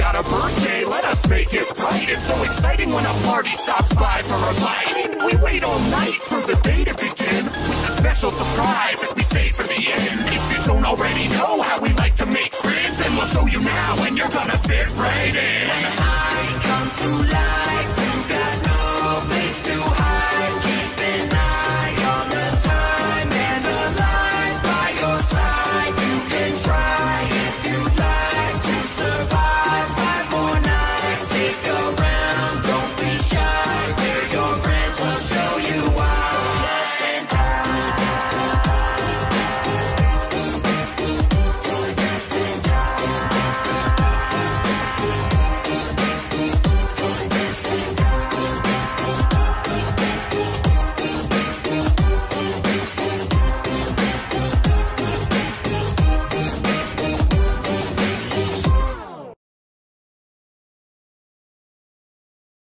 got a birthday, let us make it right. It's so exciting when a party stops by for a bite. We wait all night for the day to begin with a special surprise that we save for the end. If you don't already know how we like to make friends, then we'll show you now and you're gonna fit